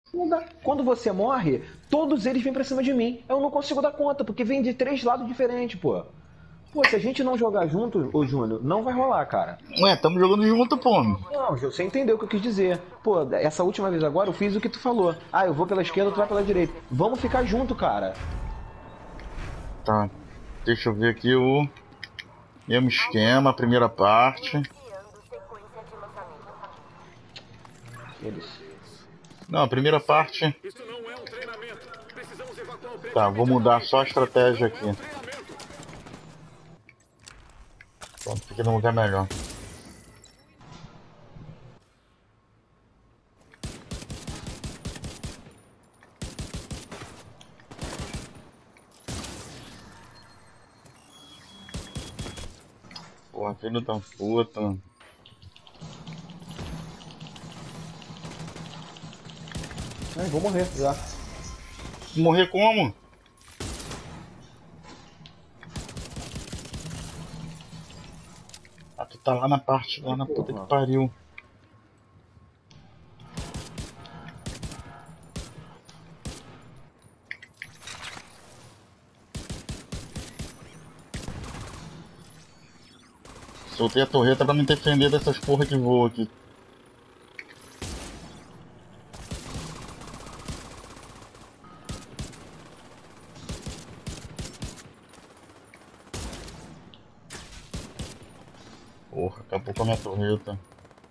Não dá. Quando você morre, todos eles vêm pra cima de mim. Eu não consigo dar conta, porque vem de três lados diferentes, pô. Pô, se a gente não jogar junto, ô Júnior, não vai rolar, cara. Ué, tamo jogando junto, pô. Não, você entendeu o que eu quis dizer. Pô, essa última vez agora eu fiz o que tu falou. Ah, eu vou pela esquerda, tu vai pela direita. Vamos ficar junto, cara. Tá. Deixa eu ver aqui o mesmo esquema, primeira parte. Eles. Não, a primeira parte. Tá, vou mudar só a estratégia aqui. Pronto, fica num lugar melhor. Porra, filho da puta. Ai, vou morrer já. Morrer como? Ah, tu tá lá na parte, lá na puta que pariu. Soltei a torreta pra me defender dessas porra que voam aqui. Porra, acabou com a minha torreta.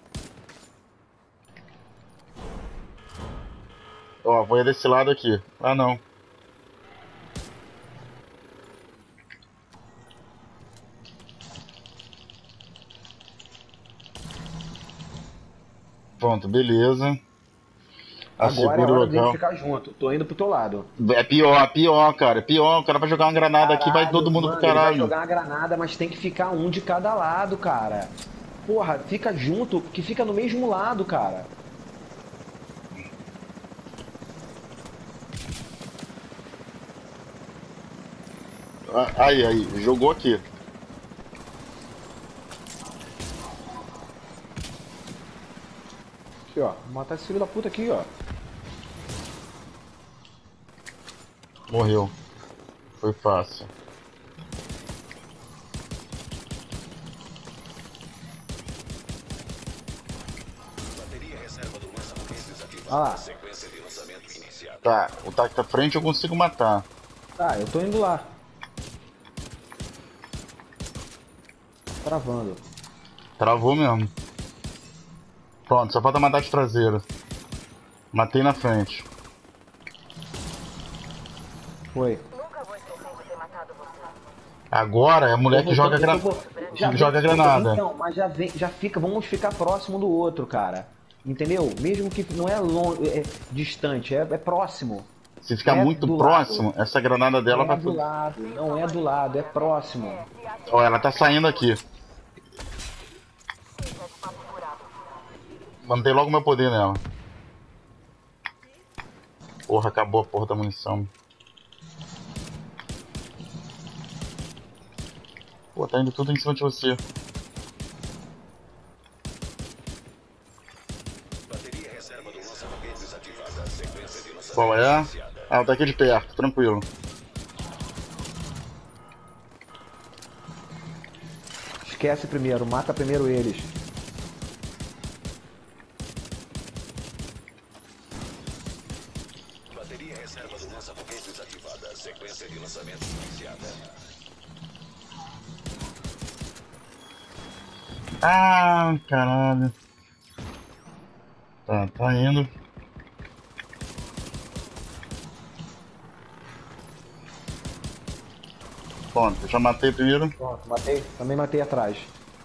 Ó, vou ir desse lado aqui. Ah, não. Pronto, beleza. Agora é Assegure o hora de local. ficar junto. Tô indo pro teu lado. É pior, cara. É pior. O cara vai jogar uma granada aqui, vai todo Caralho, mundo pro mano, ele vai caralho. jogar uma granada, mas tem que ficar um de cada lado, cara. Porra, fica junto, que fica no mesmo lado, cara. Aí, jogou aqui. Aqui, ó. Vou matar esse filho da puta aqui, ó. Morreu. Foi fácil. Olha lá. Tá, o taco da frente eu consigo matar. Tá, eu tô indo lá. Travando. Travou mesmo. Pronto, só falta matar de traseira. Matei na frente. Foi. Agora é a mulher que joga, que joga granada. Então, mas já vem, já fica, vamos ficar próximo do outro, cara. Entendeu? Mesmo que não é longe, é distante, é próximo. Se ficar É muito do próximo, lado. essa granada dela Não é vai... do lado, não é do lado, é próximo. Ó, ela tá saindo aqui. Mandei logo meu poder nela. Porra, acabou a porra da munição. Pô, tá indo tudo em cima de você. Qual é? Ah, tá aqui de perto, tranquilo. Esquece primeiro, mata primeiro eles. Bateria reserva do lança-foguete desativada. Sequência de lançamento iniciada. Ah, caralho. Tá indo. Pronto, eu já matei primeiro. Pronto, matei. Também matei atrás.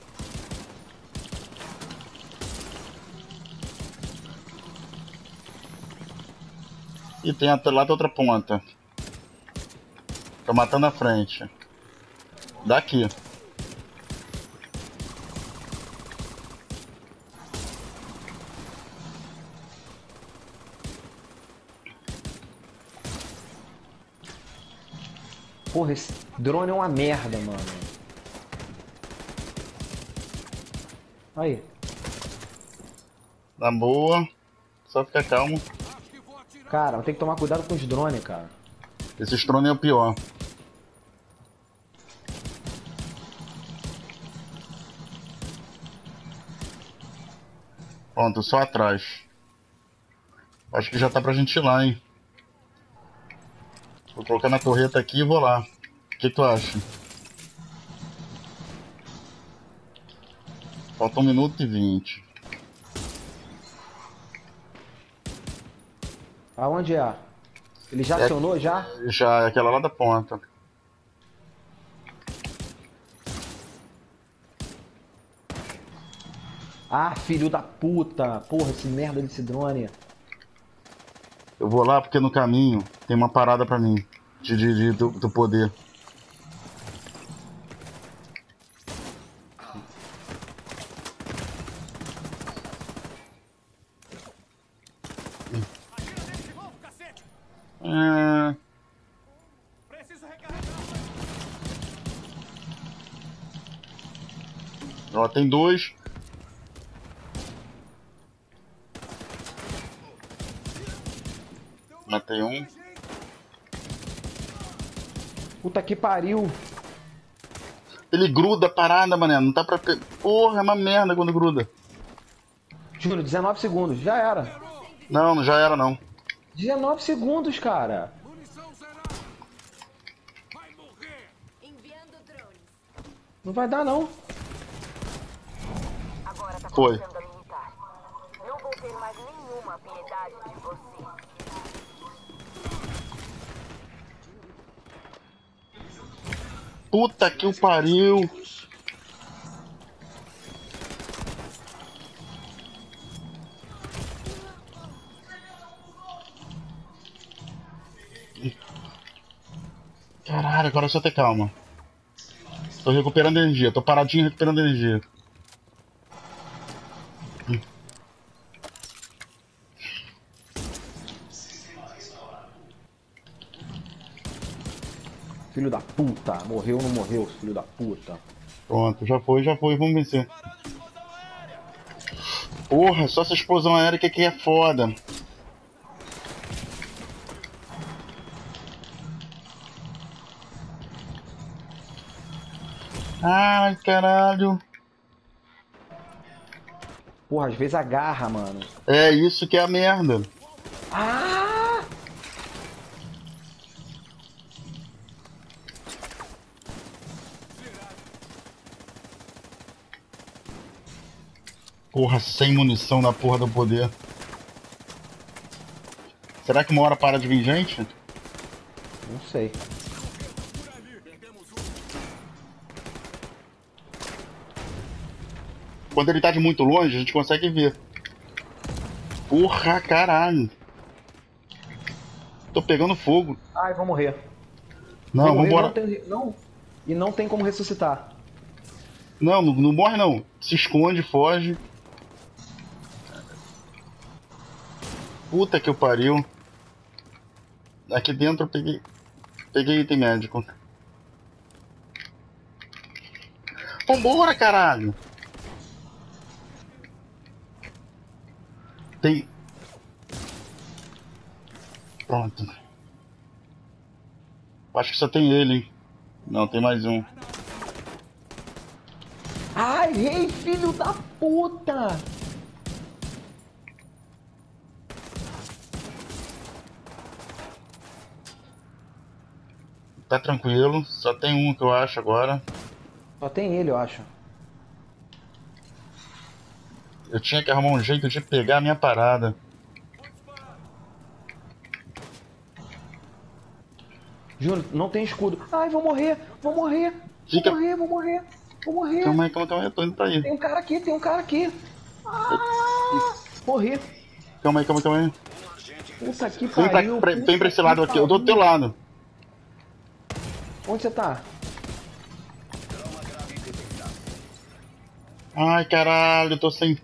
E tem lá da outra ponta. Tô matando a frente. Daqui. Porra, esse drone é uma merda, mano. Aí. Na boa. Só ficar calmo. Cara, tem que tomar cuidado com os drones, cara. Esse drone é o pior. Pronto, só atrás. Acho que já tá pra gente ir lá, hein. Vou colocar na torreta aqui e vou lá. O que tu acha? Falta 1 minuto e 20. Aonde é? Ele já acionou, já? Já, é aquela lá da ponta. Ah, filho da puta! Porra, esse merda desse drone. Eu vou lá porque no caminho tem uma parada pra mim. Do poder. Ó, tem 2. Matei 1. Puta que pariu! Ele gruda a parada, mané. Não tá pra... Porra, é uma merda quando gruda. Júnior, 19 segundos, já era. Não, não já era não. 19 segundos, cara. Não vai dar, não. Agora tá Foi. começando a limitar. Não vou ter mais nenhuma piedade de você. Puta que o pariu. Caralho, agora é só ter calma. Tô recuperando energia, tô paradinho recuperando energia. Filho da puta. Morreu ou não morreu, filho da puta? Pronto, já foi, vamos vencer. Porra, só essa explosão aérea que aqui é foda. Ai, caralho. Porra, às vezes agarra, mano. É isso que é a merda. Ah! Porra, sem munição na porra do poder. Será que uma hora para de vir gente? Não sei. Quando ele tá de muito longe, a gente consegue ver. Porra, caralho. Tô pegando fogo. Ai, vou morrer. Não, Vou morrer, vambora. não, e não tem como ressuscitar. Não, não morre não. Se esconde, foge. Puta que eu pariu. Aqui dentro eu peguei item médico. Vambora, caralho. Tem... Pronto. Acho que só tem ele, hein. Não, tem mais um. Ai, rei, filho da puta! Tá tranquilo, só tem um que eu acho agora. Só tem ele, eu acho. Eu tinha que arrumar um jeito de pegar a minha parada. Júnior, não tem escudo. Ai, vou morrer, vou morrer. Fica- Vou morrer, vou morrer. Vou morrer. Calma aí, eu tô indo pra aí. Tem um cara aqui, tem um cara aqui. Ah, morri. Calma aí. Puta que Vem pariu. vem pra esse lado aqui, eu tô do teu lado. Onde você tá? Ai, caralho, eu tô sem...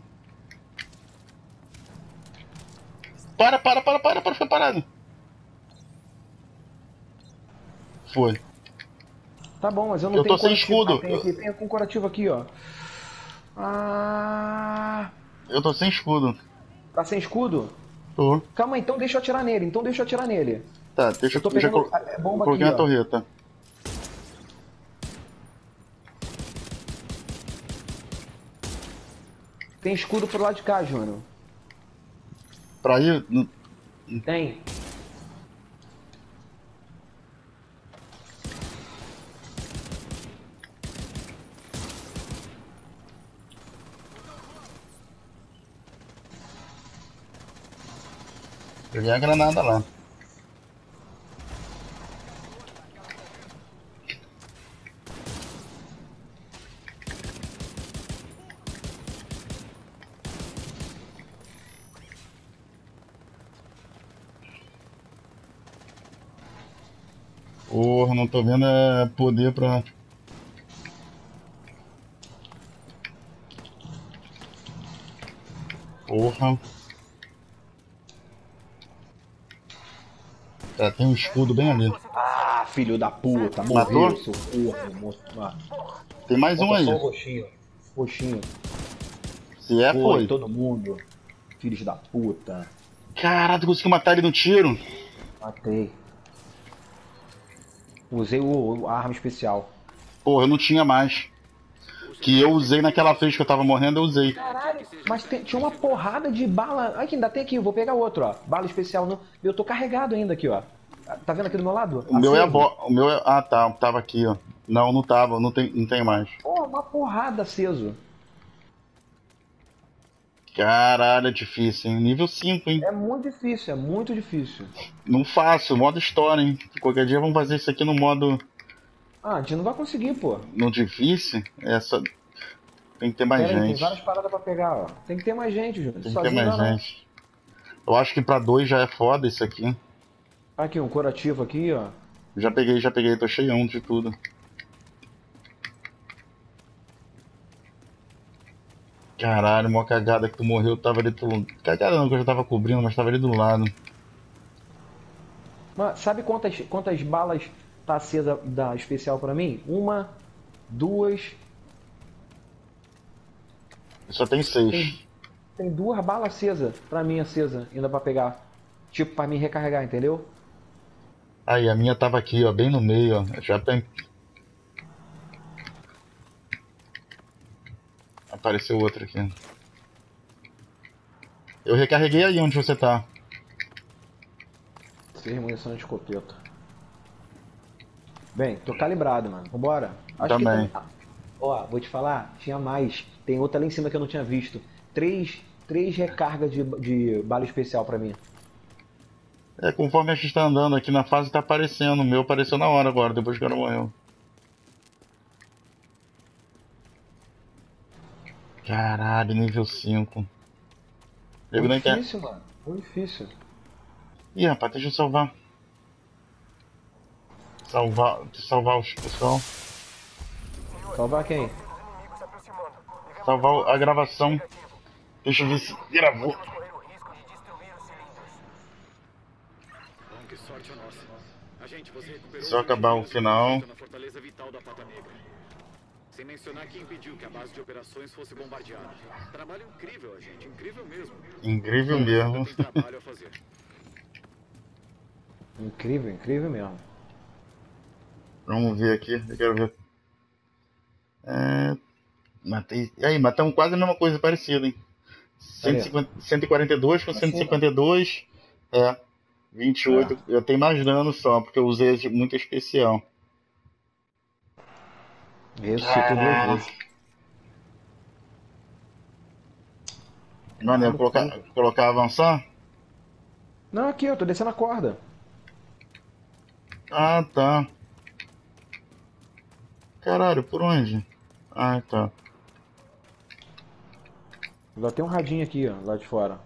Para, fica parado. Foi. Tá bom, mas eu não Eu tenho tô sem curativo. escudo. Ah, tem aqui um curativo aqui, ó. Ah, Eu tô sem escudo. tá sem escudo? Tô. Calma aí, então deixa eu atirar nele. Tá, deixa Eu tô deixa pegando a bomba coloquei aqui, na ó. torreta. Tem escudo pro lado de cá, Júnior. Pra ir. Tem. Peguei a granada lá. Porra, não tô vendo poder pra. Porra. É, tem um escudo bem ali. Ah, filho da puta, Matou? morreu, seu corno. Tem mais um Falta aí. só o roxinho. Roxinho. Se é, Foi, foi. todo mundo. Filhos da puta. Caralho, tu conseguiu matar ele no tiro? Matei. Usei a arma especial. Porra, eu não tinha mais. Que eu usei naquela vez que eu tava morrendo, eu usei. Caralho, mas tinha uma porrada de bala. Aqui, ainda tem aqui, eu vou pegar outro, ó. Bala especial. No... Eu tô carregado ainda aqui, ó. Tá vendo aqui do meu lado? O meu é a Aceso. o meu é... Ah, tá. Tava aqui, ó. Não, não tava. Não tem mais. Pô, uma porrada aceso. Caralho, é difícil, hein? Nível 5, hein? É muito difícil, é muito difícil. Não fácil, modo história, hein? Qualquer dia vamos fazer isso aqui no modo... Ah, a gente não vai conseguir, pô. No difícil. É só... Tem que ter mais Pera aí, tem gente. várias paradas pra pegar, ó. Tem que ter mais gente, Júnior. Tem que ter Sozinho mais não. gente. Eu acho que pra 2 já é foda isso aqui. Aqui, um curativo aqui, ó. Já peguei. Tô cheião de tudo. Caralho, mó cagada que tu morreu, tava ali do... Cagada não, que eu já tava cobrindo, mas tava ali do lado. Mas sabe quantas balas tá acesa da especial pra mim? 1, 2... Só tem 6. Tem 2 balas acesas pra mim, acesa, ainda pra pegar. Tipo, pra me recarregar, entendeu? Aí, a minha tava aqui, ó, bem no meio, ó. Já tem... Apareceu outra aqui. Eu recarreguei aí onde você tá. 6 munição de escopeta. Bem, tô calibrado, mano. Vambora. Também. Ó, vou te falar, tinha mais. Tem outra lá em cima que eu não tinha visto. 3 recargas de bala especial pra mim. É, conforme a gente tá andando aqui na fase, tá aparecendo. O meu apareceu na hora agora, depois que o cara morreu. Caralho, nível 5. Foi difícil, mano. Foi difícil. Ih, rapaz, deixa eu salvar. Salvar os pessoal. Salvar quem? Salvar a gravação. Deixa eu ver se gravou. Que sorte a nossa. Agente, você recuperou Só acabar o final. na fortaleza vital da Pata Negra. Sem mencionar quem impediu que a base de operações fosse bombardeada. Trabalho incrível, agente. Incrível mesmo. Incrível mesmo. Tem trabalho a fazer. Incrível, incrível mesmo. Vamos ver aqui, eu quero ver. Matei. E aí, matamos quase a mesma coisa parecida, hein? 142 com 152. 28. Eu tenho mais dano só, porque eu usei muito especial. Ressuscitou 2 vezes. Mano, eu colocar avançar? Não, aqui, eu tô descendo a corda. Ah, tá. Caralho, por onde? Ah, tá. Lá tem um radinho aqui, ó, lá de fora.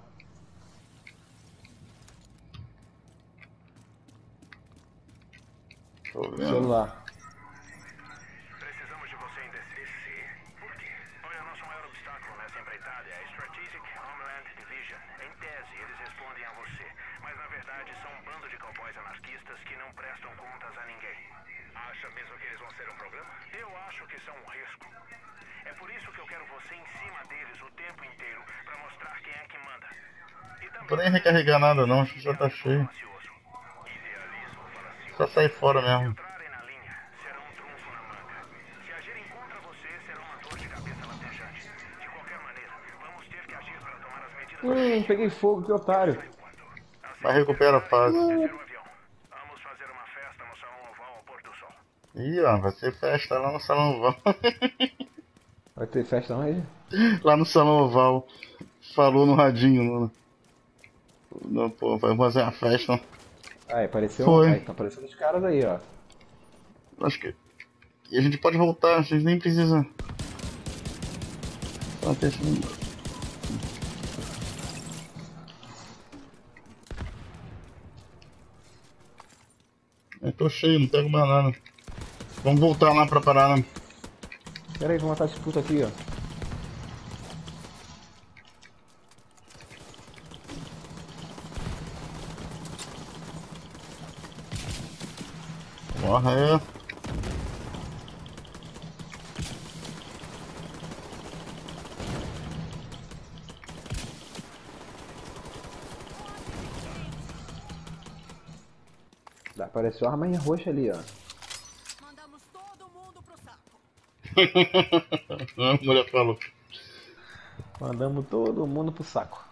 Tô vendo. Celular. Precisamos de você em DC. Por quê? Olha, nosso maior obstáculo nessa empreitada é a Strategic Homeland Division. Em tese, eles respondem a você, mas na verdade são um bando de cowboys anarquistas que não prestam contas a ninguém. Acha mesmo que eles vão ser um problema? Eu acho que são um risco. É por isso que eu quero você em cima deles o tempo inteiro, pra mostrar quem é que manda. E dá Não vou nem recarregar nada não, acho que já tá cheio. Só sair fora mesmo. Entrarem na linha será um trunfo na manga. Se agirem contra você, será uma dor de cabeça latejante. De qualquer maneira, vamos ter que agir para tomar as medidas. Peguei fogo, que otário. Mas recupera a fase. Descer o avião. Vamos fazer uma festa no Salão Oval ao pôr do sol. Ih, ó, vai ser festa lá no Salão Oval. Vai ter festa onde? Lá no Salão Oval. Falou no radinho, mano. Não, pô, vai fazer uma festa. Aí, apareceu. Foi. Aí, tá aparecendo os caras aí, ó. Acho que. E a gente pode voltar, a gente nem precisa. Só deixa eu... Eu tô cheio, não pego mais nada. Vamos voltar lá pra parada. Pera aí, vou matar esse puto aqui, ó. Porra, é. Apareceu a arma roxa ali, ó. Mandamos todo mundo pro saco. A mulher falou. Mandamos todo mundo pro saco.